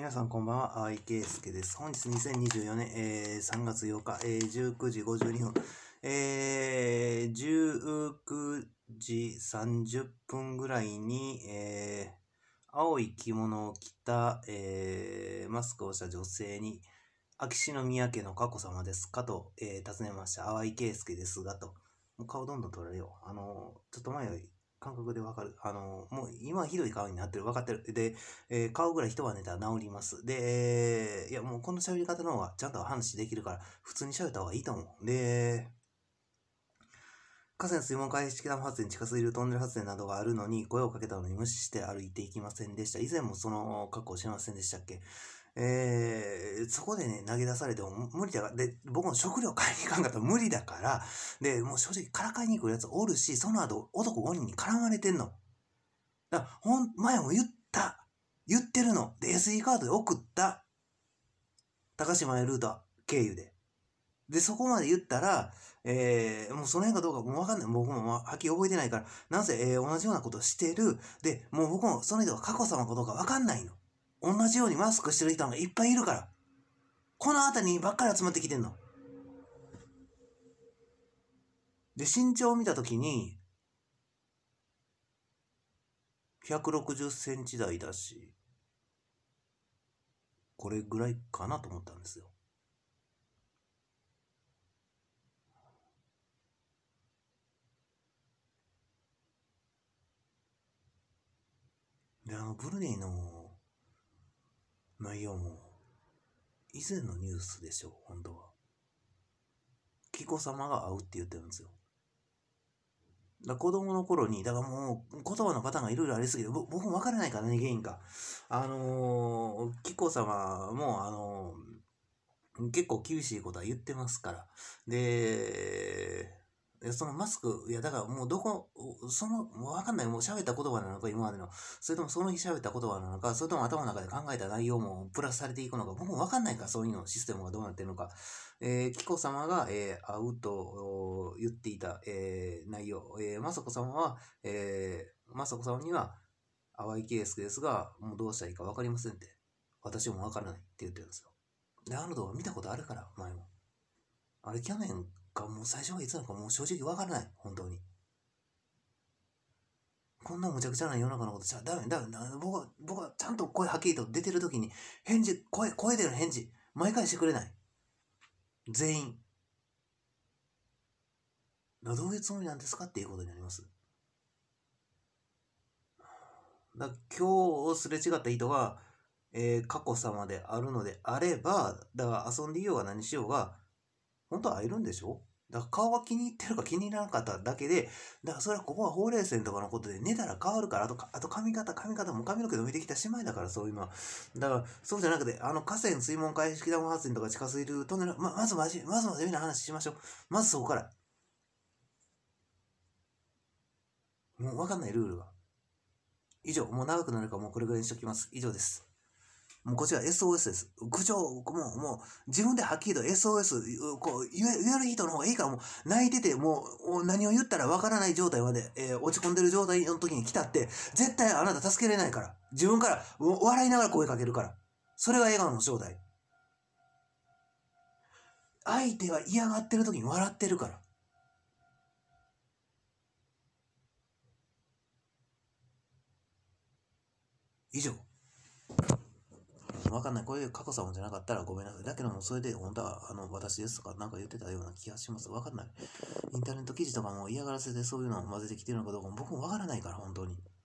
皆さんこんばんは、淡井圭介です。本日2024年、3月8日、19時52分、19時30分ぐらいに、青い着物を着た、マスクをした女性に、秋篠宮家の佳子様ですかと、尋ねました。淡井圭介ですがと。もう顔どんどん取られよう。ちょっと前より感覚でわかる。もう今はひどい顔になってる。わかってる。で、顔ぐらい一晩寝たら治ります。で、いやもうこの喋り方の方がちゃんと話できるから、普通に喋った方がいいと思う。で、河川水門開式ダム発電、地下水流トンネル発電などがあるのに、声をかけたのに無視して歩いていきませんでした。以前もその格好しませんでしたっけ？そこでね、投げ出されても無理だから、で、僕も食料買いに行かんかったら無理だから、で、もう正直からかいに来るやつおるし、その後男5人に絡まれてんの。だから前も言ってるの。で、SD カードで送った。高島屋ルート経由で。で、そこまで言ったら、もうその辺かどうかもうわかんない。僕もはっきり覚えてないから、なぜ、同じようなことしてる。で、もう僕もその人が佳子様かどうかわかんないの。同じようにマスクしてる人がいっぱいいるから。この辺りにばっかり集まってきてんの。で、身長を見たときに、160センチ台だし、これぐらいかなと思ったんですよ。で、ブルネイの内容も、以前のニュースでしょ、本当は。紀子様が会うって言ってるんですよ。だ子供の頃に、だからもう言葉のパターンがいろいろありすぎて、僕も分からないからね、原因か。紀子様も、結構厳しいことは言ってますから。で、そのマスク、いや、だからもうもうわかんない。もう喋った言葉なのか、今までの。それともその日喋った言葉なのか、それとも頭の中で考えた内容もプラスされていくのか、僕もわかんないから、そういうの、システムがどうなってるのか。紀子様が、会うと言っていた、内容。雅子様は、雅子様には、淡井圭介ですが、もうどうしたらいいかわかりませんって。私もわからないって言ってるんですよ。で、あの動画見たことあるから、前も。あれ、去年か、もう最初がいつなのか、もう正直わからない。本当に。こんな無茶苦茶な世の中のことじゃダメ。僕はちゃんと声はっきりと出てる時に、声での返事、毎回してくれない。全員。どういうつもりなんですかっていうことになります。今日すれ違った人が、佳子様であるのであれば、だから遊んでいようが何しようが、本当は会えるんでしょ？だから顔が気に入ってるか気に入らなかっただけで、だからそれはここはほうれい線とかのことで寝たら変わるから、あと髪型も髪の毛伸びてきた姉妹だからそういうのは。だからそうじゃなくて、河川水門開式ダム発電とか地下水流トンネル、まず真面目な話しましょう。まずそこから。もうわかんないルールが。以上、もう長くなるからもうこれぐらいにしときます。以上です。もうこちら SOS です。苦情、もう自分ではっきりと SOS、こう言える人の方がいいから、もう泣いてて、もう何を言ったらわからない状態まで、落ち込んでる状態の時に来たって、絶対あなた助けれないから。自分から笑いながら声かけるから。それが笑顔の正体。相手が嫌がってる時に笑ってるから。以上。わかんない。これ、佳子様じゃなかったらごめんなさい。だけども、それで、本当は、私ですとか、なんか言ってたような気がします。わかんない。インターネット記事とかも嫌がらせでそういうのを混ぜてきてるのかどうかも、僕もわからないから、本当に。